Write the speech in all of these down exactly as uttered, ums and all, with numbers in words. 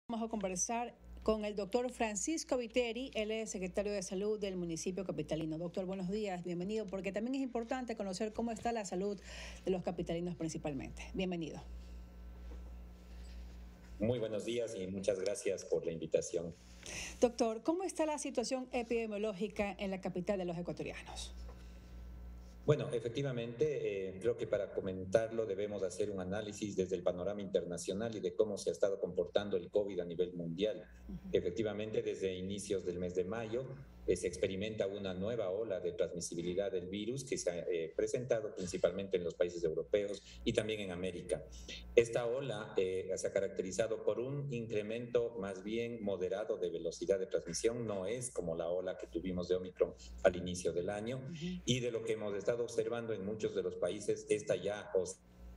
Vamos a conversar con el doctor Francisco Viteri, él es secretario de Salud del municipio capitalino. Doctor, buenos días, bienvenido, porque también es importante conocer cómo está la salud de los capitalinos principalmente. Bienvenido. Muy buenos días y muchas gracias por la invitación. Doctor, ¿cómo está la situación epidemiológica en la capital de los ecuatorianos? Bueno, efectivamente, eh, creo que para comentarlo debemos hacer un análisis desde el panorama internacional y de cómo se ha estado comportando el COVID a nivel mundial. Uh-huh. Efectivamente, desde inicios del mes de mayo eh, se experimenta una nueva ola de transmisibilidad del virus que se ha eh, presentado principalmente en los países europeos y también en América. Esta ola eh, se ha caracterizado por un incremento más bien moderado de velocidad de transmisión, no es como la ola que tuvimos de Omicron al inicio del año, uh-huh. y de lo que hemos estado observando en muchos de los países, esta ya o,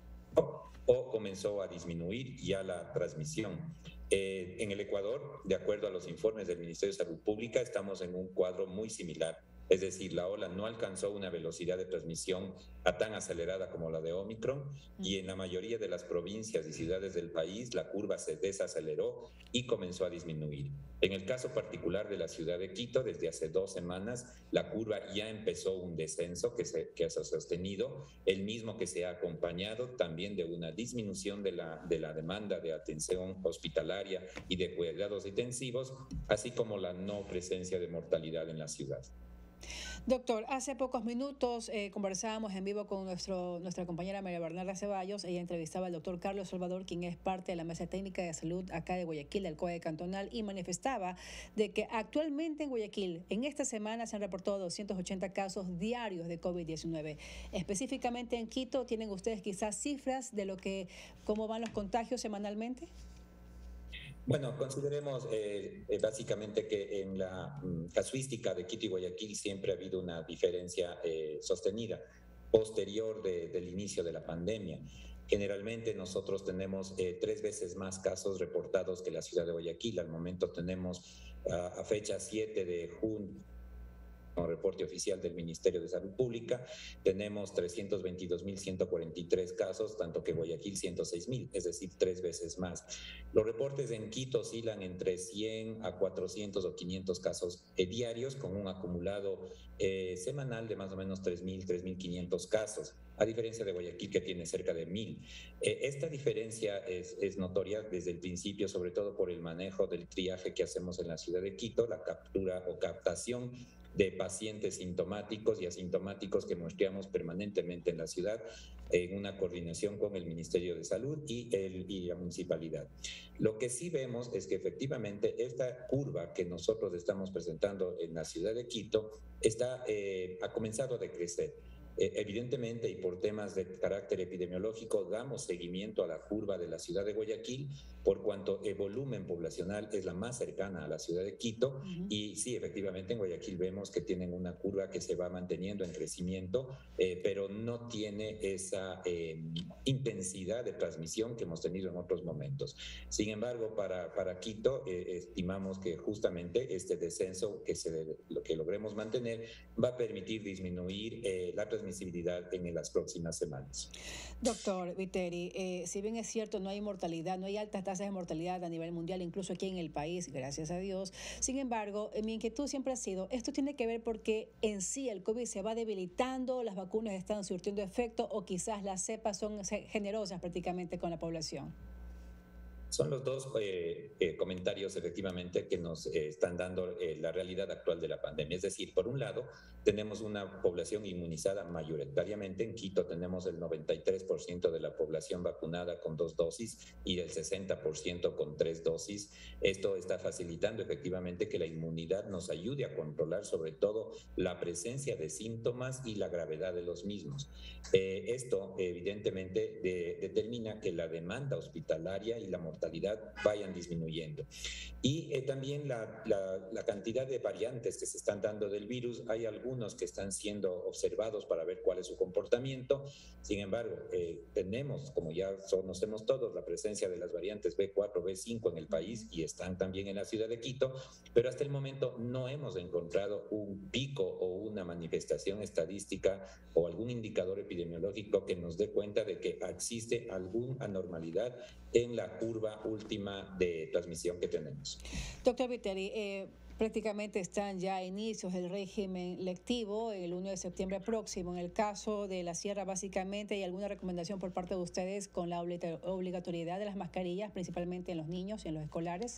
o comenzó a disminuir ya la transmisión. Eh, en el Ecuador, de acuerdo a los informes del Ministerio de Salud Pública, estamos en un cuadro muy similar. Es decir, la ola no alcanzó una velocidad de transmisión a tan acelerada como la de Omicron y en la mayoría de las provincias y ciudades del país la curva se desaceleró y comenzó a disminuir. En el caso particular de la ciudad de Quito, desde hace dos semanas la curva ya empezó un descenso que se, que se ha sostenido, el mismo que se ha acompañado también de una disminución de la, de la demanda de atención hospitalaria y de cuidados intensivos, así como la no presencia de mortalidad en la ciudad. Doctor, hace pocos minutos eh, conversábamos en vivo con nuestro, nuestra compañera María Bernarda Ceballos. Ella entrevistaba al doctor Carlos Salvador, quien es parte de la Mesa Técnica de Salud acá de Guayaquil, del C O E Cantonal, y manifestaba de que actualmente en Guayaquil, en esta semana se han reportado doscientos ochenta casos diarios de COVID diecinueve. Específicamente en Quito, ¿tienen ustedes quizás cifras de lo que, cómo van los contagios semanalmente? Bueno, consideremos eh, básicamente que en la mm, casuística de Quito y Guayaquil siempre ha habido una diferencia eh, sostenida posterior de, del inicio de la pandemia. Generalmente nosotros tenemos eh, tres veces más casos reportados que la ciudad de Guayaquil. Al momento tenemos uh, a fecha siete de junio, con reporte oficial del Ministerio de Salud Pública, tenemos trescientos veintidós mil ciento cuarenta y tres casos, tanto que Guayaquil ciento seis mil, es decir, tres veces más. Los reportes en Quito oscilan entre cien a cuatrocientos o quinientos casos eh, diarios, con un acumulado eh, semanal de más o menos tres mil, tres mil quinientos casos, a diferencia de Guayaquil, que tiene cerca de mil. Eh, esta diferencia es, es notoria desde el principio, sobre todo por el manejo del triaje que hacemos en la ciudad de Quito, la captura o captación de pacientes sintomáticos y asintomáticos que muestreamos permanentemente en la ciudad en una coordinación con el Ministerio de Salud y, el, y la municipalidad. Lo que sí vemos es que efectivamente esta curva que nosotros estamos presentando en la ciudad de Quito está, eh, ha comenzado a decrecer. Eh, evidentemente, y por temas de carácter epidemiológico, damos seguimiento a la curva de la ciudad de Guayaquil, por cuanto el volumen poblacional es la más cercana a la ciudad de Quito. Uh-huh. Y sí, efectivamente, en Guayaquil vemos que tienen una curva que se va manteniendo en crecimiento, eh, pero no tiene esa eh, intensidad de transmisión que hemos tenido en otros momentos. Sin embargo, para, para Quito, eh, estimamos que justamente este descenso que, se, lo que logremos mantener va a permitir disminuir eh, la transmisión transmisibilidad en las próximas semanas. Doctor Viteri, eh, si bien es cierto, no hay mortalidad, no hay altas tasas de mortalidad a nivel mundial, incluso aquí en el país, gracias a Dios. Sin embargo, mi inquietud siempre ha sido, esto tiene que ver porque en sí el COVID se va debilitando, las vacunas están surtiendo efecto o quizás las cepas son generosas prácticamente con la población. Son los dos eh, eh, comentarios efectivamente que nos eh, están dando eh, la realidad actual de la pandemia. Es decir, por un lado, tenemos una población inmunizada mayoritariamente. En Quito tenemos el noventa y tres por ciento de la población vacunada con dos dosis y el sesenta por ciento con tres dosis. Esto está facilitando efectivamente que la inmunidad nos ayude a controlar sobre todo la presencia de síntomas y la gravedad de los mismos. Eh, esto evidentemente de, determina que la demanda hospitalaria y la mortalidad vayan disminuyendo. Y eh, también la, la, la cantidad de variantes que se están dando del virus, hay algunos que están siendo observados para ver cuál es su comportamiento. Sin embargo, eh, tenemos, como ya conocemos todos, la presencia de las variantes B cuatro, B cinco en el país y están también en la ciudad de Quito, pero hasta el momento no hemos encontrado un pico o una manifestación estadística o algún indicador epidemiológico que nos dé cuenta de que existe alguna anormalidad en la curva curva última de transmisión que tenemos. Doctor Viteri, eh, prácticamente están ya a inicios del régimen lectivo el uno de septiembre próximo. En el caso de la Sierra, básicamente, ¿hay alguna recomendación por parte de ustedes con la obligatoriedad de las mascarillas, principalmente en los niños y en los escolares?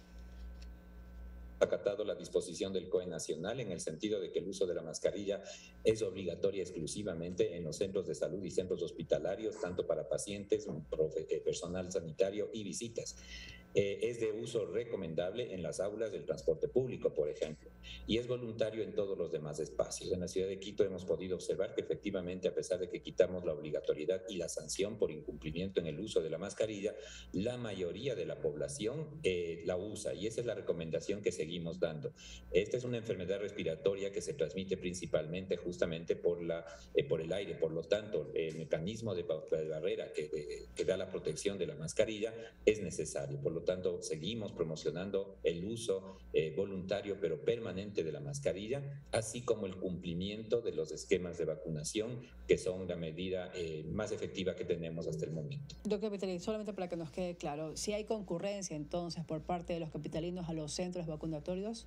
Acatado la disposición del C O E nacional en el sentido de que el uso de la mascarilla es obligatoria exclusivamente en los centros de salud y centros hospitalarios, tanto para pacientes, personal sanitario y visitas. Eh, es de uso recomendable en las aulas del transporte público, por ejemplo, y es voluntario en todos los demás espacios. En la ciudad de Quito hemos podido observar que efectivamente, a pesar de que quitamos la obligatoriedad y la sanción por incumplimiento en el uso de la mascarilla, la mayoría de la población eh, la usa, y esa es la recomendación que seguimos dando. Esta es una enfermedad respiratoria que se transmite principalmente justamente por, la, eh, por el aire, por lo tanto, el mecanismo de, de barrera que, de, que da la protección de la mascarilla es necesario. Por lo Por lo tanto, seguimos promocionando el uso eh, voluntario pero permanente de la mascarilla, así como el cumplimiento de los esquemas de vacunación, que son la medida eh, más efectiva que tenemos hasta el momento. Doctor Viteri, solamente para que nos quede claro, si hay concurrencia entonces por parte de los capitalinos a los centros vacunatorios.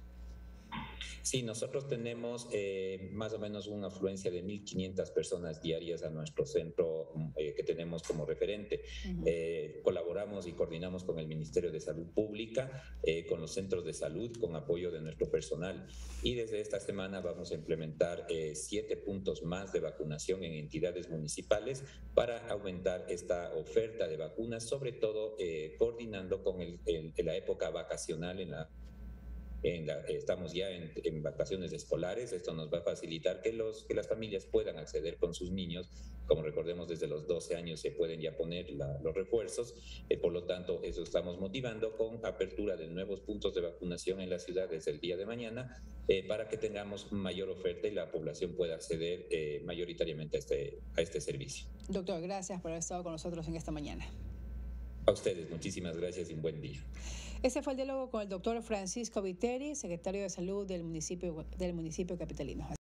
Sí, nosotros tenemos eh, más o menos una afluencia de mil quinientas personas diarias a nuestro centro eh, que tenemos como referente. Uh-huh. eh, colaboramos y coordinamos con el Ministerio de Salud Pública, eh, con los centros de salud, con apoyo de nuestro personal. Y desde esta semana vamos a implementar eh, siete puntos más de vacunación en entidades municipales para aumentar esta oferta de vacunas, sobre todo eh, coordinando con el, el, la época vacacional en la En la, estamos ya en, en vacaciones escolares. Esto nos va a facilitar que, los, que las familias puedan acceder con sus niños. Como recordemos, desde los doce años se pueden ya poner la, los refuerzos. Eh, por lo tanto, eso estamos motivando con apertura de nuevos puntos de vacunación en la ciudad desde el día de mañana eh, para que tengamos mayor oferta y la población pueda acceder eh, mayoritariamente a este, a este servicio. Doctor, gracias por haber estado con nosotros en esta mañana. A ustedes, muchísimas gracias y un buen día. Ese fue el diálogo con el doctor Francisco Viteri, secretario de Salud del municipio, del municipio capitalino.